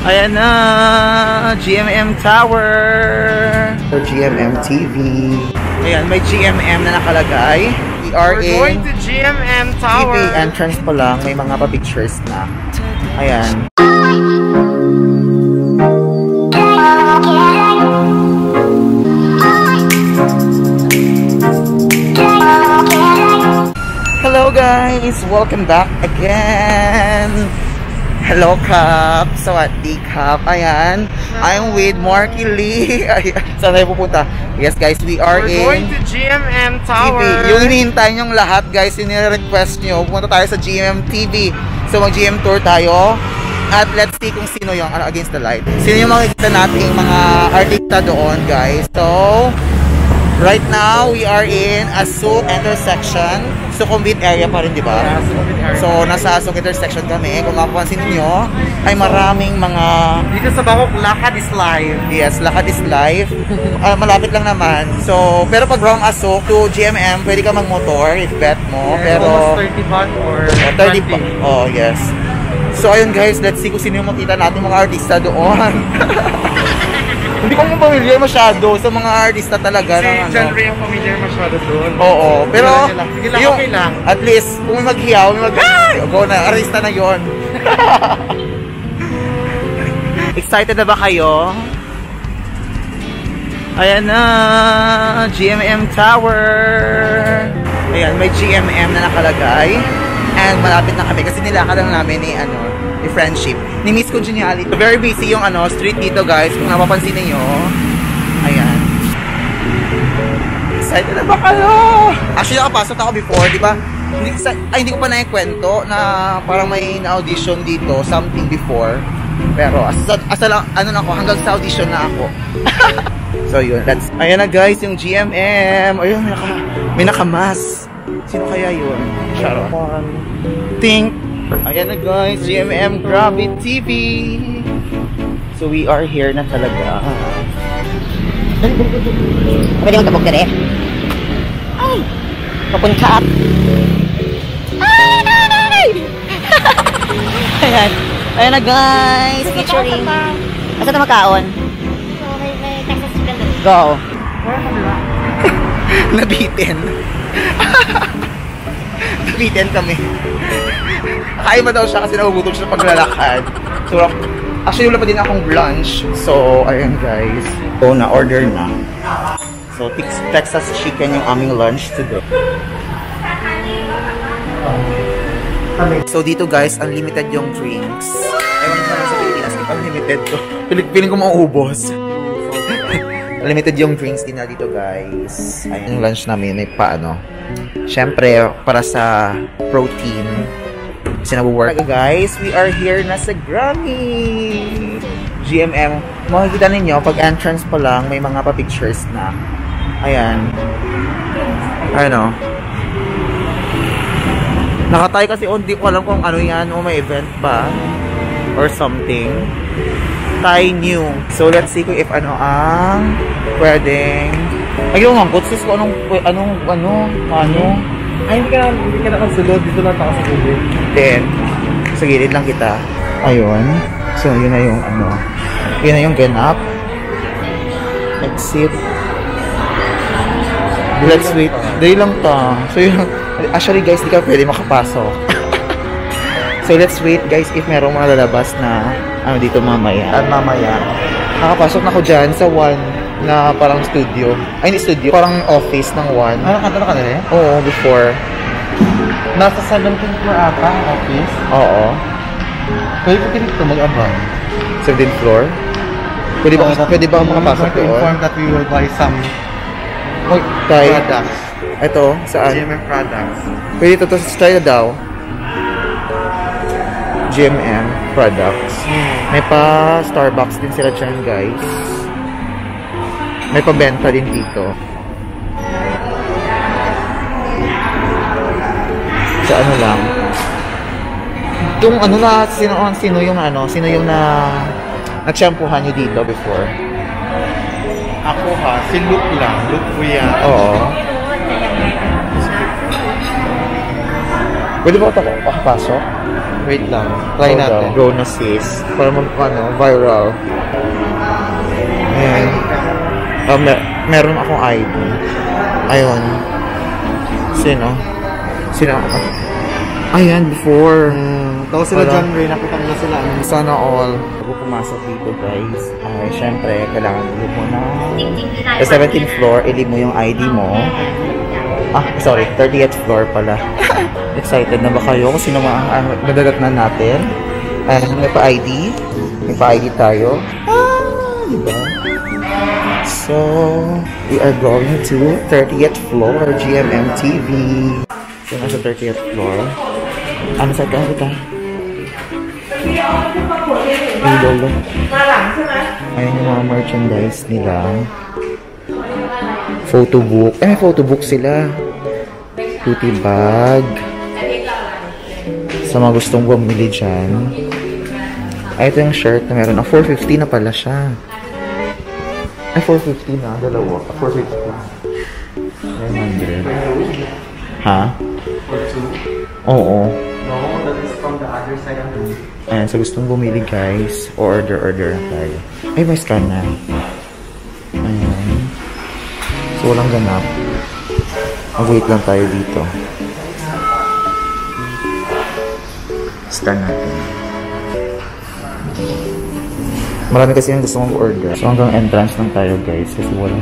Ayan na, GMM Tower. So, GMM TV. Ayan, may GMM na nakalagay. We're going to GMM Tower. TV entrance pa lang, may mga pa-pictures na. Ayan. Hello guys! Welcome back again! Hello Kap! Sawadee Kap! Ayan! I'm with Marky Lee! Ayan. Saan tayo pupunta? Yes guys, we're going to GMM Tower! TV. Yung hinihintay nyong lahat guys, yung nire-request nyo, pupunta tayo sa GMM TV. So mag-GM tour tayo. At let's see kung sino yung against the light. Sino yung makikita nating mga artista doon guys. So, right now, we are in Asuk intersection. Sukhumvit area pa rin, di ba? Yeah, Sukhumvit area. So, nasa Asuk intersection kami. Kung mapapansin niyo, ay maraming mga... Dito sa Bangkok, lakad is live. Yes, lakad is live. Malapit lang naman. So, pero pag from Asuk to GMM, pwede ka mag-motor if bet mo. Yeah, pero almost 30 baht or 30 baht. Oh, yes. So, ayun guys, let's see kung sino yung makita natin mga artista doon. Hindi ko mo familiar masyado sa mga artista talaga. Si John Ray ang familiar masyado doon. Oo, pero sige lang, okay lang. At least, kung may maghiyaw, may go na, artista na yon. Excited na ba kayo? Ayan na, GMM Tower. Ayan, may GMM na nakalagay. And malapit na kami kasi nilakad lang namin ni Friendship, ni Miss Congeniality. Very busy yung street dito guys, kung napapansin niyo. Ayan. Excited na ba kayo? Actually nakapasok ako before, di ba? Hindi ko pa na-kwento na parang may na-audition dito, something before. Pero hanggang sa audition na ako. So yun, ayan na guys, yung GMM. Ayun, may nakamas. Sino kaya yun? Charot. Think. Ayan na guys, GMM Gravity TV. So we are here na talaga. Pwede mong tabog ka rin. Ay! Papunta up. Ay! Ayan. Ayan na guys, featuring. Asa na makaon? May Texas chicken. Go. Nabitin. Nabitin kami. Kaya ba daw siya kasi nagugutom siya paglalakad. So, actually wala pa din akong lunch. So, ayun guys. So, na-order na. So, Texas chicken yung aming lunch today. So, dito guys, unlimited yung drinks. Ewan ko naman sa Pilipinas, unlimited to. Piling ko maubos. Unlimited yung drinks din na dito guys. Ayun yung lunch namin. May syempre, para sa protein. Sinabu-work. Guys, we are here na sa Grammy GMM. Makikita ninyo, pag entrance pa lang, may mga pa-pictures na. Ayan. Ano? Nakatay kasi hindi ko alam kung ano yan o may event pa or something. Thai new. So, let's see kung if ano ang pwedeng... Ay, yung mangkot, sis ko ano. Ay, hindi ka nakasulod. Dito lang ako sa gilid. Then, sa gilid lang kita. Ayun. So, yun na yung Yun na yung ganap. Exit. Let's wait. Dali lang ta. So, yun. Actually, guys, di ka pwede makapasok. So, let's wait, guys, if merong mga lalabas na dito mamaya. At mamaya. Nakapasok na ako dyan sa na parang studio. Ay, hindi studio. Parang office ng one. Nakakanta na ka na rin? Oo, before. Nasa 17th floor ata ang office? Oo. Pwede ko dito mag-abang. 17th floor? Pwede ba makapasok doon? Inform that we will buy some products. Ito, saan? GMM products. Pwede ito try na daw. GMM products. May pa Starbucks din sila dyan, guys. May pabenta din dito. Sa ano lang. Yung sino yung nag-shampoohan nyo dito before? Ako si Luke lang. Luke Kuya. Oo. Pwede ba ito makapasok? Wait lang. Try natin. Go na sis. Para viral. Ayan. Meron akong ID. Ayun. Sino? Ayan, before. Tapos sila John Ray, nakita nila sila. Sana all. Bago pumasok dito guys, ay syempre, kailangan ilib mo na sa 17th floor, ilib mo yung ID mo. Sorry, 30th floor pala. Excited na ba kayo kung sino madadat na natin? May pa-ID. May pa-ID tayo. Diba? So, we are going to 30th floor, GMM TV. So, nasa 30th floor. Ano sa kita? Yung lolo. Ayan yung mga merchandise nila. Photo book. May photo book sila. Beauty bag. Sa mga gustong bumili dyan. Ito yung shirt na meron. 450 na pala siya. 450 na. Dalawa. 450. 900. Ha? Oo. No, that is from the other side of the room. Ayan, so gustong bumili guys, order na tayo. Ay, may scan na. Ayan. So, walang ganap. Mag-wait lang tayo dito. Scan natin. Marami kasi yung gusto mong order. So, hanggang entrance lang tayo guys, kasi wala.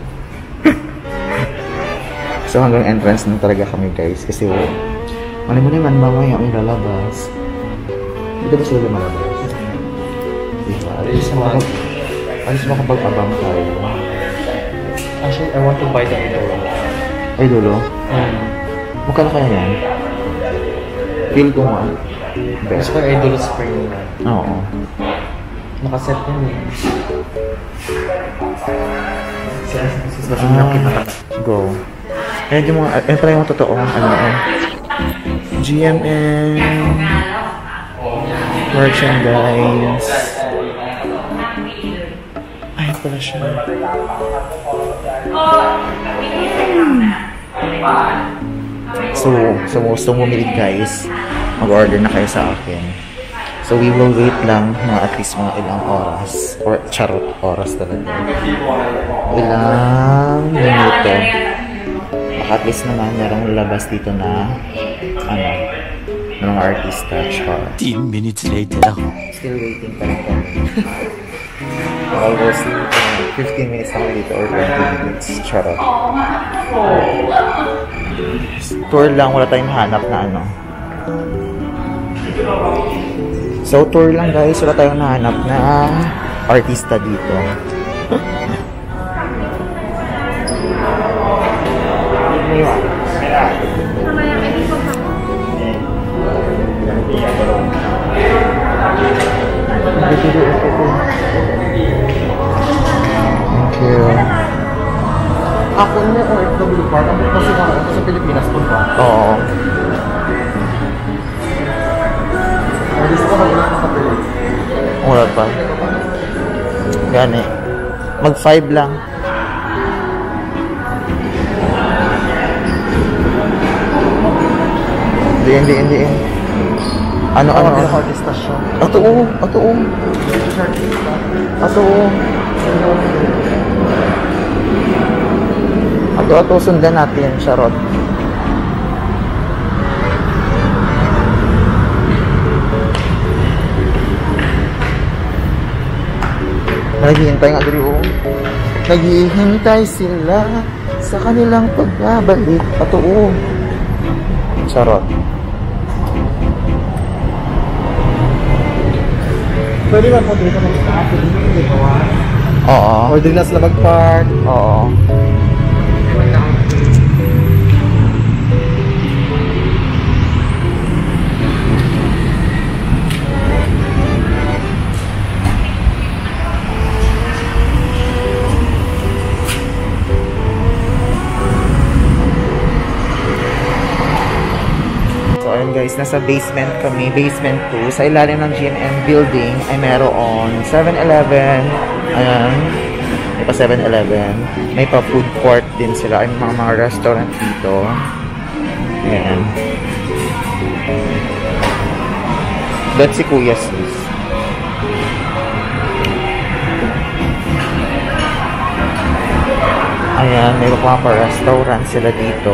So, hanggang entrance lang talaga kami guys, kasi wala. Mali mo naman, mamaya ang lalabas. Dito ba sila lumalabas? Diba? Alis makapag-abang tayo. Actually, I want to buy the idol. Ay, dulo? Magkano kaya yan? Feel ko nga. Gusto ko yung idol spring na. Oo. Nakaset yun eh. Go. Ayan yung mga, ayan pala yung totoo. GMM merchandise. Ayan pala siya. So gustong bumili guys, mag-order na kayo sa akin. So we will wait lang mga at least mga ilang oras. Or charot, oras talaga. Ilang minuto. At least naman merong lalabas dito na ng mga artista. 10 minutes later. Still waiting pa rin kami. Almost 15 minutes na kami dito or 20 minutes. Charot. Tour lang, wala tayong hanap na So tour lang guys, wala tayong nahanap na artista dito. Thank you. Ako na OFW part. Ang kasi ako sa Pilipinas po ba? Oo. Gusto ko mag-ulat na kapilip. Wala pa. Gani. Mag 5 lang. Hindi. Ano? Artista siya. Ato, sundan natin, Charot. Naghihintay nga dali, Naghihintay sila sa kanilang pagbabalik. Ato, Charot. Pwede ba po dito mag-start? Oo. Or din na sila mag-park? Oo. Guys, nasa basement kami, basement 2. Sa ilalim ng GMM building ay meron 7-Eleven. Ayan. May pa 7-Eleven. May pa food court din sila. Ay mga restaurant dito. Ayan. That's si Kuya Sis. Ayan, may mga pa-restaurant sila dito.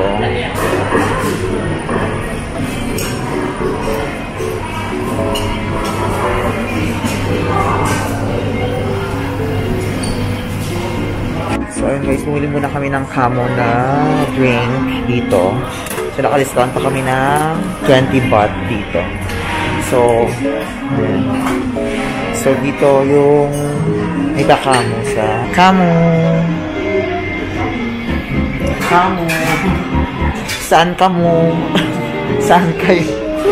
So ayun guys, bumili muna kami ng Camo na drink dito. So naka-discount pa kami ng 20 baht dito. So, ayan. So dito yung may Camo sa Camo. Camo. Saan ka mo? Saan kayo?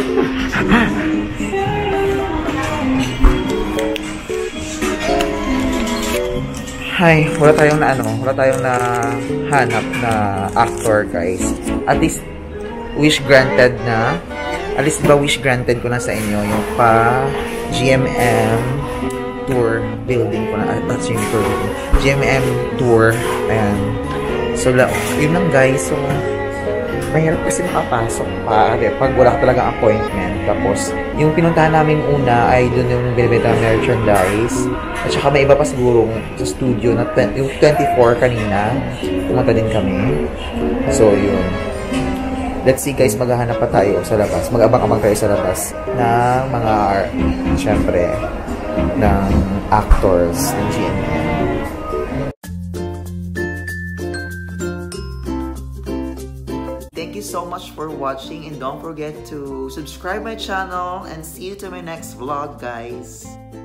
Ay, wala tayong na hanap na actor, guys. At least wish granted na. At least ba wish granted ko na sa inyo yung pa GMM tour building ko na. That's yung tour. GMM tour. Ayan. So, yun lang guys. So, mahirap kasi makapasok pa. Pag wala ka talagang appointment. Tapos, yung pinuntahan namin una ay doon yung binibenta ng merchandise. At saka may iba pa siguro sa studio na yung 24 kanina. Pumunta din kami. So, yun. Let's see guys, maghahanap pa tayo sa labas. Mag-abang-abang tayo sa labas ng mga, syempre, ng actors ng GMM. Thank you so much for watching and don't forget to subscribe my channel and see you to my next vlog guys.